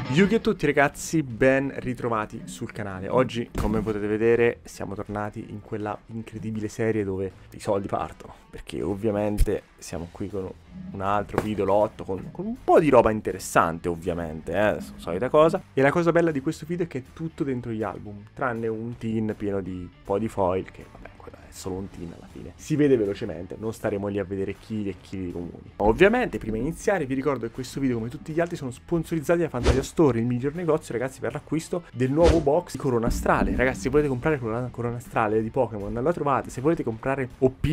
Yugi a tutti ragazzi, ben ritrovati sul canale. Oggi, come potete vedere, siamo tornati in quella incredibile serie dove i soldi partono. Perché ovviamente siamo qui con un altro video lotto, con un po' di roba interessante ovviamente, solita cosa. E la cosa bella di questo video è che è tutto dentro gli album, tranne un tin pieno di un po' di foil che vabbè, quello è solo un tin alla fine. Si vede velocemente, non staremo lì a vedere chili e chili di comuni. Ovviamente, prima di iniziare, vi ricordo che questo video, come tutti gli altri, sono sponsorizzati da Fantasia Store, il miglior negozio, ragazzi, per l'acquisto del nuovo box di Corona Astrale. Ragazzi, se volete comprare Corona Astrale di Pokémon, la trovate. Se volete comprare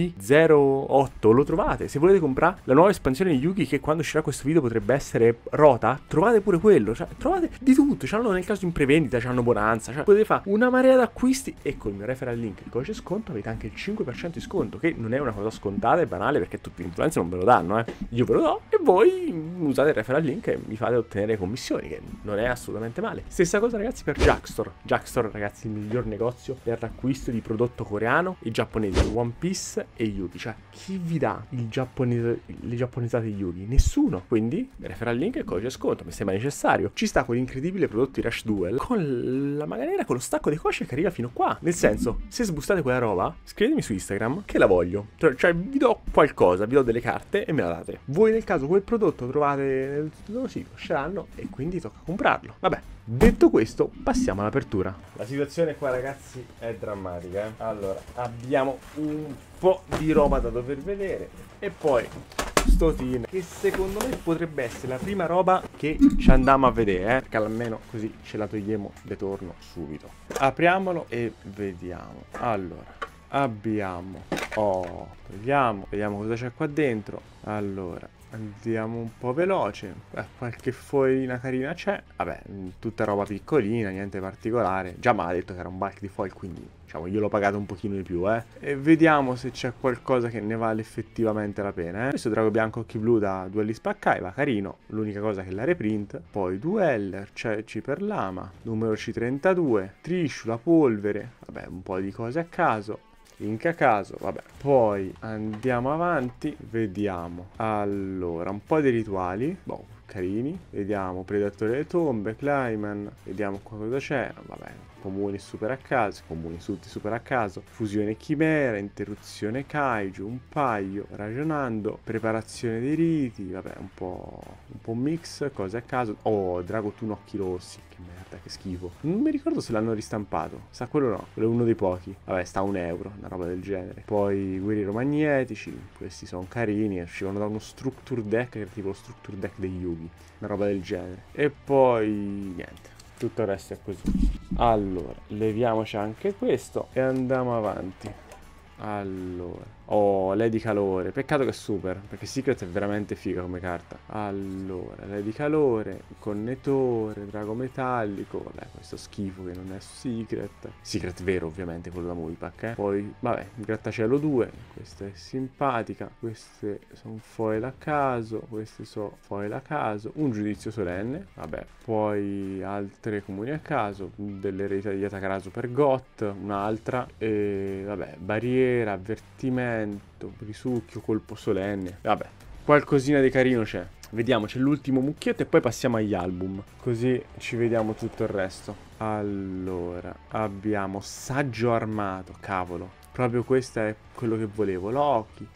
OP08, lo trovate. Se volete comprare la nuova espansione di Yugi, che quando uscirà questo video potrebbe essere rota, trovate pure quello. Cioè, trovate di tutto. C'hanno nel caso in prevendita, c'hanno bonanza. Cioè, potete fare una marea d'acquisti e col mio referral link di codice sconto avete anche il 5% di sconto, che non è una cosa scontata e banale perché tutti gli influencer non ve lo danno, Io ve lo do e voi usate il referral link e mi fate ottenere commissioni, che non è assolutamente male. Stessa cosa ragazzi per Jackstore. Jackstore ragazzi, il miglior negozio per l'acquisto di prodotto coreano e giapponese, One Piece e Yugi. Cioè, chi vi dà le giapponesate di Yugi? Nessuno. Quindi referral link e codice sconto, mi sembra necessario. Ci sta quell'incredibile prodotto di Rush Duel con la maganera, con lo stacco di cosce che arriva fino qua. Nel senso, se sbustate quella roba, scrivetemi su Instagram che la voglio. Cioè vi do qualcosa, vi do delle carte e me la date. Voi nel caso quel prodotto lo trovate nel loro sito, ce l'hanno e quindi tocca comprarlo. Vabbè, detto questo, passiamo all'apertura. La situazione qua ragazzi è drammatica, Allora, abbiamo un po' di roba da dover vedere e poi sto tin che secondo me potrebbe essere la prima roba che ci andiamo a vedere, perché almeno così ce la togliamo de torno subito. Apriamolo e vediamo. Allora, abbiamo vediamo cosa c'è qua dentro. Allora, andiamo un po' veloce. Qualche foilina carina c'è. Vabbè, tutta roba piccolina, niente particolare. Già mi ha detto che era un bulk di foil, quindi diciamo io l'ho pagato un pochino di più, E vediamo se c'è qualcosa che ne vale effettivamente la pena, Questo drago bianco occhi blu da Duelli Spaccaiva, carino. L'unica cosa che è la reprint. Poi Dueller, Ceci per Lama, numero C32, Trishula, polvere. Vabbè, un po' di cose a caso. Link a caso, vabbè. Poi andiamo avanti, vediamo. Allora, un po' di rituali, carini. Vediamo Predatore delle Tombe, Clayman. Vediamo qua cosa c'è, vabbè. Comuni super a caso, comuni tutti super a caso. Fusione chimera, interruzione kaiju, un paio, ragionando, preparazione dei riti, vabbè, un po' mix, cose a caso. Oh, Dragotun occhi rossi, che merda, che schifo. Non mi ricordo se l'hanno ristampato, sa quello no, quello è uno dei pochi. Vabbè, sta a €1, una roba del genere. Poi guerriero magnetici, questi sono carini, uscivano da uno structure deck, che è tipo lo structure deck dei Yugi, una roba del genere. E poi niente, tutto il resto è così. Allora, leviamoci anche questo e andiamo avanti. Allora, oh, Lady Calore, peccato che è super, perché Secret è veramente figa come carta. Allora, Lady Calore, connettore, drago metallico, vabbè, questo schifo che non è Secret vero ovviamente, quello da Moviepack, Poi, vabbè, grattacielo 2, questa è simpatica, queste sono foil a caso, queste sono foil a caso, un giudizio solenne, vabbè, poi altre comuni a caso, delle eredità di Yatagarasu per Got, un'altra, e vabbè, barriera, avvertimento, risucchio, colpo solenne, vabbè, qualcosina di carino c'è. Vediamo, c'è l'ultimo mucchietto e poi passiamo agli album, così ci vediamo tutto il resto. Allora, abbiamo Saggio Armato, cavolo, proprio questo è quello che volevo, Loki.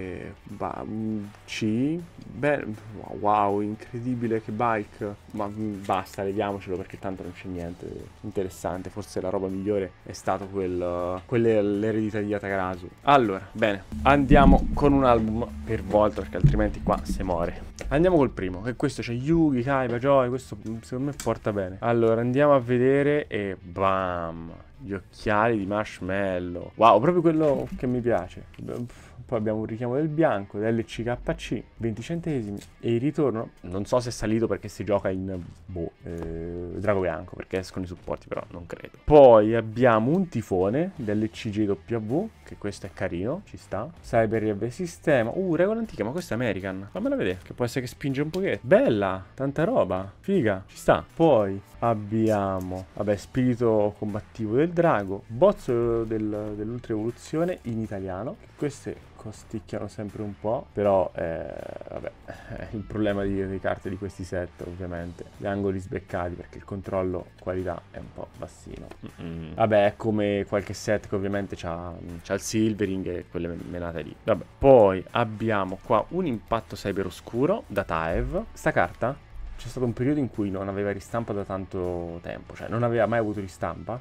C, beh, wow, incredibile che bike. Ma basta, leviamocelo perché tanto non c'è niente interessante. Forse la roba migliore è stato l'eredità di Yatagarasu. Allora, bene, andiamo con un album per volta perché altrimenti qua si muore. Andiamo col primo, che questo c'è Yugi, Kaiba, Joy, questo secondo me porta bene. Allora, andiamo a vedere e bam, gli occhiali di Marshmallow. Wow, proprio quello che mi piace. Poi abbiamo un richiamo del bianco, dell'CKC, 20 centesimi. E il ritorno, non so se è salito perché si gioca in drago bianco, perché escono i supporti, però non credo. Poi abbiamo un tifone dell'CJW, che questo è carino, ci sta. Cyber Rieve Sistema. Regola antica, ma questo è American. Fammela vedere, che può essere che spinge un pochetto. Bella, tanta roba. Figa, ci sta. Poi abbiamo, vabbè, spirito combattivo del drago. Bozzo dell'ultra evoluzione in italiano. Queste costicchiano sempre un po', però vabbè, il problema di carte di questi set, ovviamente, gli angoli sbeccati, perché il controllo qualità è un po' bassino. Vabbè, è come qualche set che ovviamente c'ha il silvering e quelle menate lì. Vabbè, poi abbiamo qua un impatto cyber oscuro da Taev. Sta carta c'è stato un periodo in cui non aveva ristampa da tanto tempo, cioè non aveva mai avuto ristampa.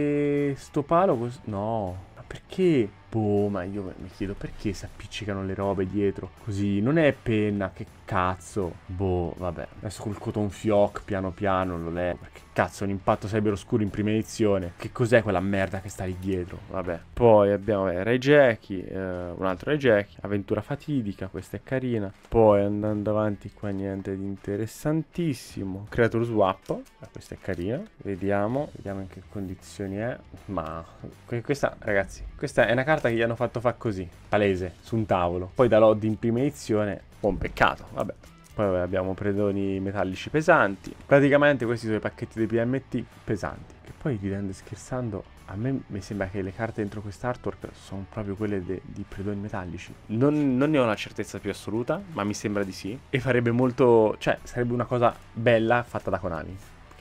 E sto palo no, ma perché? Boh, ma io mi chiedo perché si appiccicano le robe dietro così. Non è penna, che cazzo. Vabbè, adesso col cotton fioc piano piano lo leggo. Perché cazzo, un impatto cyber oscuro in prima edizione. Che cos'è quella merda che sta lì dietro? Vabbè. Poi abbiamo Rai Jackie, un altro Rai Jackie, Avventura fatidica, questa è carina. Poi andando avanti qua niente di interessantissimo. Creature Swap, questa è carina. Vediamo in che condizioni è. Ma questa, ragazzi, questa è una carta che gli hanno fatto fare così, palese, su un tavolo. Poi da LOD in prima edizione, un peccato, vabbè. Poi abbiamo predoni metallici pesanti. Praticamente questi sono i pacchetti dei PMT pesanti. Che poi, ridendo e scherzando, a me mi sembra che le carte dentro quest'artwork sono proprio quelle di predoni metallici. Non ne ho una certezza più assoluta, ma mi sembra di sì. E farebbe molto, cioè, sarebbe una cosa bella fatta da Konami.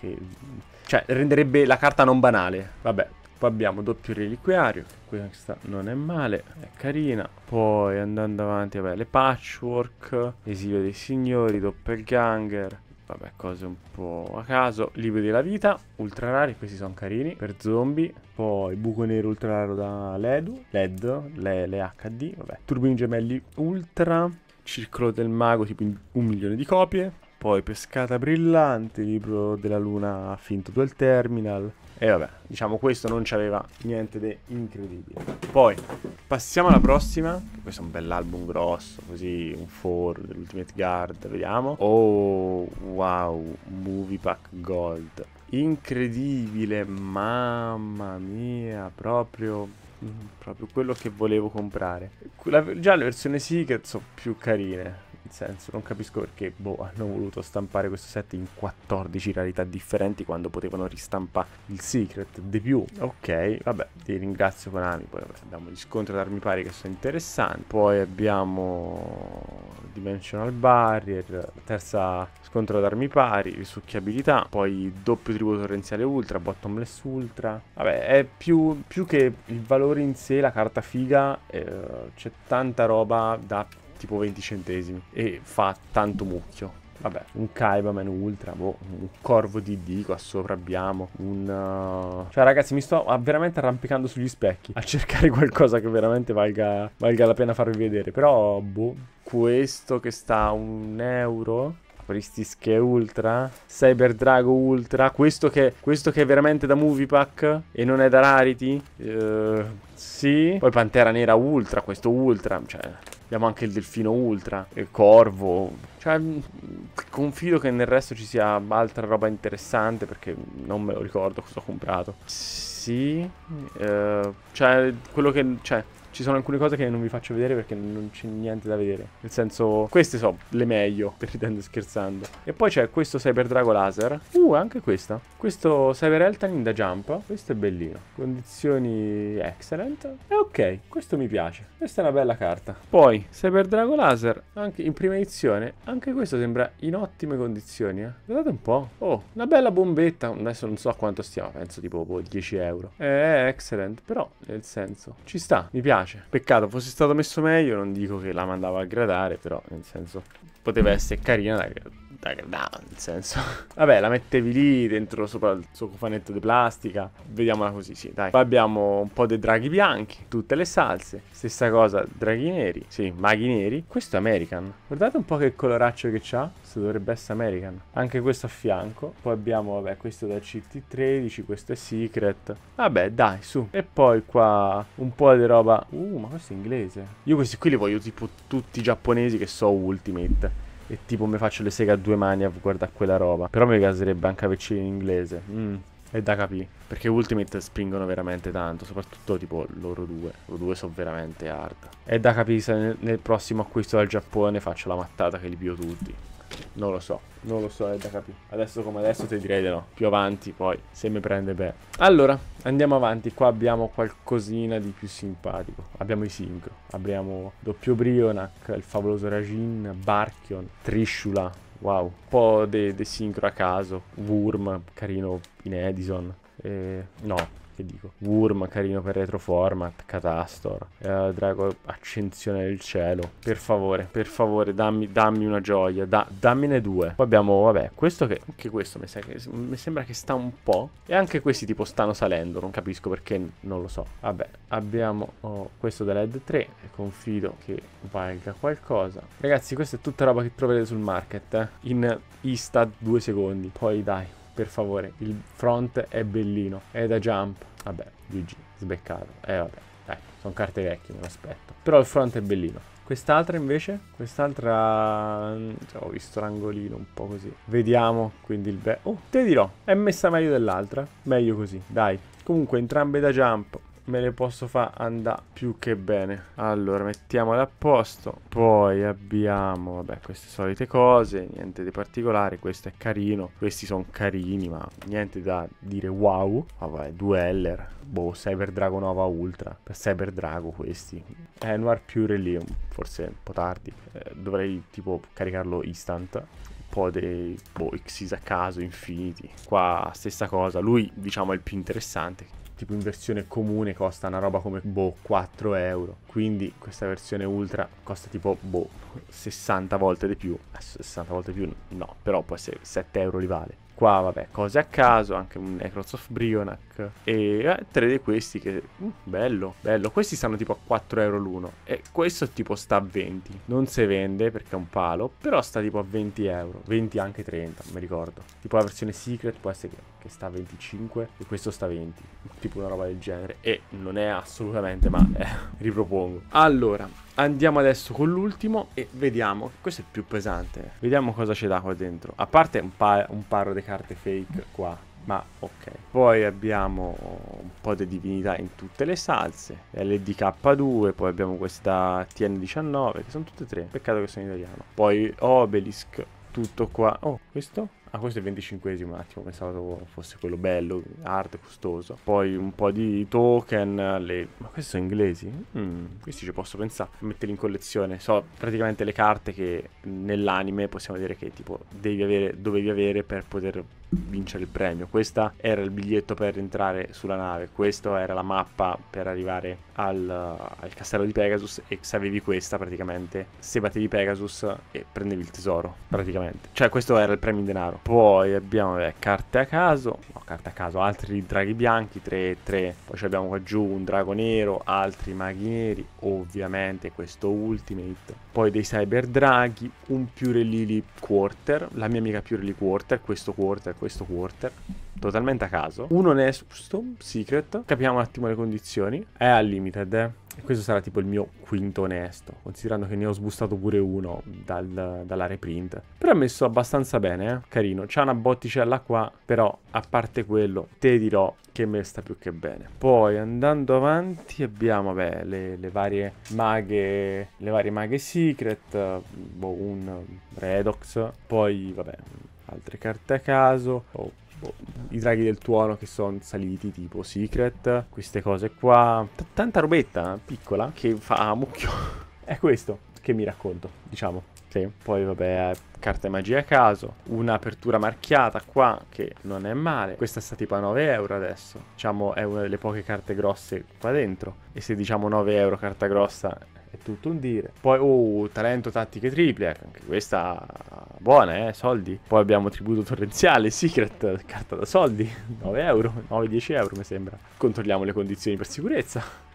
Cioè, renderebbe la carta non banale. Vabbè. Poi abbiamo doppio reliquiario, questa non è male, è carina. Poi andando avanti, vabbè, le patchwork, esilio dei signori, doppelganger, vabbè, cose un po' a caso. Libri della vita, ultra rari, questi sono carini, per zombie. Poi buco nero ultra raro da LED, le HD, vabbè. Turbini gemelli ultra, circolo del mago, tipo 1.000.000 di copie. Poi pescata brillante, libro della luna finto dual terminal. E vabbè, diciamo questo non c'aveva niente di incredibile. Poi passiamo alla prossima. Questo è un bell'album grosso, così, un 4 dell'Ultimate Guard, vediamo. Oh, wow, Movie Pack Gold. Incredibile, mamma mia, proprio quello che volevo comprare. Già le versioni Secret sono più carine. Nel senso, non capisco perché, hanno voluto stampare questo set in 14 rarità differenti quando potevano ristampare il Secret di più. Ok, vabbè, ti ringrazio Konami. Poi vabbè, abbiamo gli scontri ad armi pari che sono interessanti. Poi abbiamo Dimensional Barrier, terza scontro ad armi pari, risucchiabilità. Poi doppio tributo torrenziale ultra, bottomless ultra. Vabbè, è più che il valore in sé, la carta figa, c'è tanta roba da tipo 20 centesimi e fa tanto mucchio. Vabbè, un Kaibaman ultra, un corvo DD qua sopra abbiamo cioè ragazzi, mi sto veramente arrampicando sugli specchi a cercare qualcosa che veramente valga la pena farvi vedere. Però questo che sta a €1, Pristisk Ultra, Cyber Drago Ultra, questo che è veramente da Movie Pack e non è da Rarity, sì. Poi Pantera Nera Ultra, questo Ultra, cioè abbiamo anche il Delfino Ultra, il Corvo, cioè confido che nel resto ci sia altra roba interessante perché non me lo ricordo cosa ho comprato. Sì, cioè quello che, cioè ci sono alcune cose che non vi faccio vedere perché non c'è niente da vedere. Nel senso, queste sono le meglio, per ridendo e scherzando. E poi c'è questo Cyber Drago Laser. Anche questa. Questo Cyber Eltanin da Jump. Questo è bellino. Condizioni excellent. E ok, questo mi piace. Questa è una bella carta. Poi, Cyber Drago Laser, anche in prima edizione. Anche questo sembra in ottime condizioni, Guardate un po'. Oh, una bella bombetta. Adesso non so a quanto stiamo. Penso tipo €10. È excellent, però, nel senso, ci sta, mi piace. Peccato fosse stato messo meglio, non dico che la mandava a gradare, però nel senso poteva essere carina da gradare, nel senso. Vabbè, la mettevi lì dentro sopra il suo cofanetto di plastica, vediamola così, sì, dai. Poi abbiamo un po' dei draghi bianchi, tutte le salse, stessa cosa, draghi neri, sì, maghi neri. Questo è American, guardate un po' che coloraccio che c'ha. Questo dovrebbe essere American, anche questo a fianco. Poi abbiamo, vabbè, questo da CT13, questo è Secret. Vabbè, dai, su. E poi qua un po' di roba. Ma questo è inglese. Io questi qui li voglio tipo tutti giapponesi che so Ultimate. E tipo mi faccio le seghe a due mani a guardare quella roba. Però mi caserebbe anche averci in inglese. È da capire, perché Ultimate spingono veramente tanto, soprattutto tipo loro due sono veramente hard. È da capire se nel prossimo acquisto dal Giappone faccio la mattata che li pio tutti. Non lo so, è da capire. Adesso come adesso ti direi di no. Più avanti poi, se mi prende bene. Allora, andiamo avanti. Qua abbiamo qualcosina di più simpatico. Abbiamo i sincro. Abbiamo doppio Brionac, il favoloso Rajin, Barkion, Trishula. Wow, un po' de sincro a caso. Wurm, carino in Edison. No, che dico? Wurm, carino per retroformat. Catastor, Drago, Accensione del cielo. Per favore, dammi una gioia. Dammene due. Poi abbiamo, vabbè, questo che... Anche questo mi sembra che sta un po'. E anche questi tipo stanno salendo. Non capisco perché, non lo so. Vabbè, abbiamo questo della Ed 3. E confido che valga qualcosa. Ragazzi, questa è tutta roba che troverete sul market, in Insta 2 secondi. Poi dai, per favore, il front è bellino, è da jump. Vabbè, GG, sbeccato. Vabbè, dai, sono carte vecchie, me lo aspetto. Però il front è bellino. Quest'altra invece? Quest'altra... ho visto l'angolino un po' così. Vediamo, quindi il Oh, te dirò, è messa meglio dell'altra. Meglio così, dai. Comunque, entrambe da jump. Me le posso far andare più che bene. Allora, mettiamole a posto. Poi abbiamo, vabbè, queste solite cose. Niente di particolare. Questo è carino. Questi sono carini, ma niente da dire wow. Vabbè, Dueller. Boh, Cyber Drago Nova Ultra. Per Cyber Drago questi. Noir Pure lì, forse un po' tardi. Dovrei tipo caricarlo instant. Un po' dei Xyz a caso, infiniti. Qua stessa cosa. Lui, diciamo, è il più interessante. Tipo in versione comune costa una roba come 4 euro. Quindi questa versione ultra costa tipo 60 volte di più. 60 volte di più no, però può essere 7 euro li vale. Qua vabbè, cose a caso, anche un Necroz of Brionac. E 3 di questi che... bello. Questi stanno tipo a 4 euro l'uno. E questo tipo sta a 20. Non si vende perché è un palo, però sta tipo a 20 euro. 20 anche 30, mi ricordo. Tipo la versione Secret può essere che sta a 25 e questo sta a 20. Tipo una roba del genere. E non è assolutamente male, ripropongo. Allora, andiamo adesso con l'ultimo e vediamo. Questo è il più pesante. Vediamo cosa c'è da qua dentro. A parte un paro di carte fake qua. Ma ok. Poi abbiamo un po' di divinità in tutte le salse. LDK2. Poi abbiamo questa TN19. Che sono tutte e tre. Peccato che sono in italiano. Poi Obelisk. Tutto qua. Oh, questo? Ah, questo è il 25esimo, un attimo, pensavo fosse quello bello, hard, costoso. Poi un po' di token, ma questi sono inglesi? Questi ci posso pensare, metterli in collezione. So praticamente le carte che nell'anime possiamo dire che tipo dovevi avere per poter vincere il premio. Questa era il biglietto per entrare sulla nave, questa era la mappa per arrivare al castello di Pegasus, e se avevi questa praticamente, se battevi Pegasus e prendevi il tesoro, praticamente. Cioè questo era il premio in denaro. Poi abbiamo carte a caso, altri draghi bianchi, 3-3. Poi abbiamo qua giù un drago nero, altri maghi neri, ovviamente questo Ultimate. Poi dei cyber draghi, un Pure Lily Quarter, la mia amica Pure Lily Quarter, questo Quarter, totalmente a caso. Un onesto Secret, capiamo un attimo le condizioni, è al limited, E questo sarà tipo il mio quinto onesto, considerando che ne ho sbustato pure uno dalla reprint. Però è messo abbastanza bene, carino. C'ha una botticella qua, però a parte quello te dirò che me sta più che bene. Poi andando avanti abbiamo le varie maghe secret, un Redox, poi vabbè altre carte a caso, i draghi del tuono che sono saliti tipo secret, queste cose qua, tanta robetta piccola che fa mucchio. È questo che mi racconto, diciamo. Sì. Poi vabbè, carte magia a caso, un'apertura marchiata qua che non è male. Questa sta tipo a 9 euro adesso, diciamo è una delle poche carte grosse qua dentro, e se diciamo 9 euro carta grossa è tutto un dire. Poi talento tattiche triple, anche questa buona, soldi. Poi abbiamo tributo torrenziale, secret, carta da soldi, 9 euro, 9-10 euro mi sembra. Controlliamo le condizioni per sicurezza.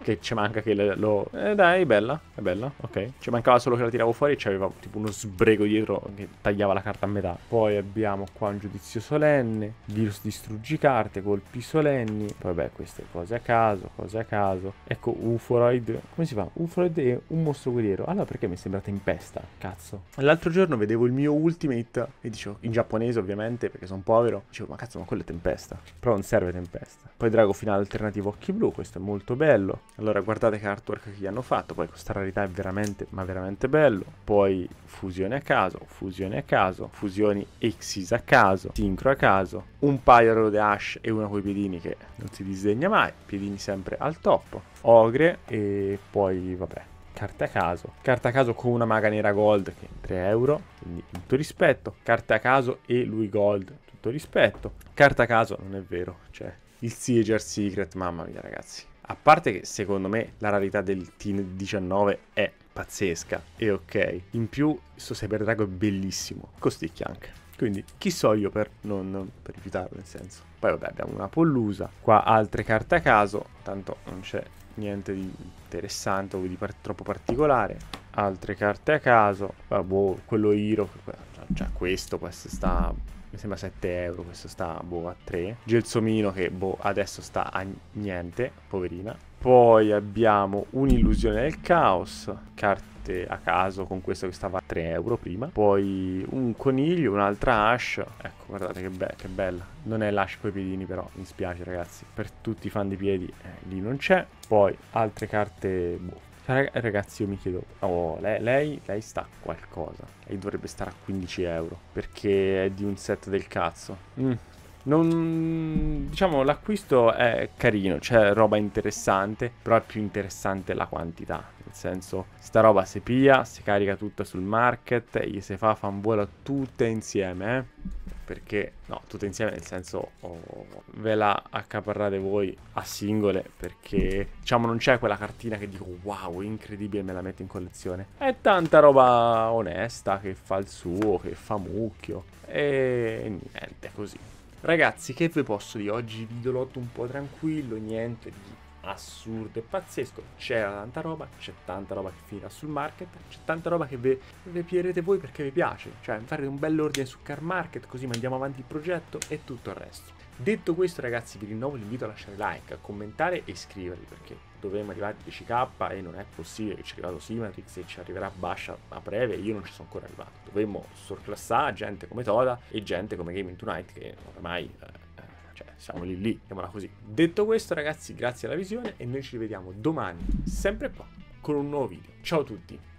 Che ci manca che dai, è bella, ok. Ci mancava solo che la tiravo fuori e c'aveva tipo uno sbrego dietro che tagliava la carta a metà. Poi abbiamo qua un giudizio solenne, virus distruggi carte, colpi solenni. Poi vabbè, queste cose a caso, cose a caso. Ecco, Uforoid. Come si fa? Uforoid e un mostro guerriero. Allora perché mi è sembrata in pesta? Cazzo. L'altro giorno vedevo il mio ultimate e dicevo, in giapponese ovviamente, perché sono povero. Dicevo, ma cazzo, ma quello è tempesta. Però non serve tempesta. Poi drago finale alternativo occhi blu, questo è molto bello. Allora guardate che artwork che gli hanno fatto, poi questa rarità è veramente, ma veramente bello. Poi fusione a caso, fusioni Exis a caso, sincro a caso, un paio di Ash e una coi piedini che non si disdegna mai, piedini sempre al top, ogre e poi vabbè. Carta a caso con una maga nera gold che è 3 euro, quindi tutto rispetto. Carta a caso e lui gold, tutto rispetto. Carta a caso non è vero, cioè il Sieger Secret, mamma mia ragazzi. A parte che secondo me la rarità del Teen 19 è pazzesca e ok. In più questo Cyber Drago è bellissimo, costicchia anche. Quindi chi so io per per rifiutarlo, nel senso. Poi vabbè abbiamo una pollusa, qua altre carte a caso, tanto non c'è niente di interessante o di troppo particolare. Altre carte a caso, boh, quello Hero, già questo sta, mi sembra 7 euro, questo sta boh a 3. Gelsomino che boh adesso sta a niente, poverina. Poi abbiamo un'illusione del caos, carte a caso con questo che stava a 3 euro prima. Poi un coniglio, un'altra Ash, ecco guardate che bella. Non è l'Ash coi piedini però, mi spiace ragazzi, per tutti i fan di piedi lì non c'è. Poi altre carte, boh. Ragazzi io mi chiedo, oh, lei sta a qualcosa, lei dovrebbe stare a 15 euro perché è di un set del cazzo. Non, diciamo l'acquisto è carino, c'è roba interessante, però è più interessante la quantità, nel senso sta roba si pia, si carica tutta sul market e gli si fa fanvuola tutte insieme, perché no, tutte insieme nel senso ve la accaparrate voi a singole, perché diciamo non c'è quella cartina che dico wow incredibile, me la metto in collezione. È tanta roba onesta che fa il suo, che fa mucchio e niente così. Ragazzi, che vi posso dire? Oggi videolotto un po' tranquillo, niente di assurdo e pazzesco. C'era tanta roba, c'è tanta roba che finirà sul market, c'è tanta roba che vi pierete voi perché vi piace. Cioè, fare un bell'ordine su Car Market, così mandiamo avanti il progetto e tutto il resto. Detto questo, ragazzi, vi rinnovo l'invito a lasciare like, a commentare e iscrivervi, perché dovremmo arrivare a 10k e non è possibile che ci è arrivato Simatrix e ci arriverà Bascia a breve e io non ci sono ancora arrivato. Dovremmo surclassare gente come Toda e gente come Gaming Tonight che ormai cioè siamo lì, chiamiamola così. Detto questo, ragazzi, grazie alla visione e noi ci rivediamo domani sempre qua con un nuovo video. Ciao a tutti!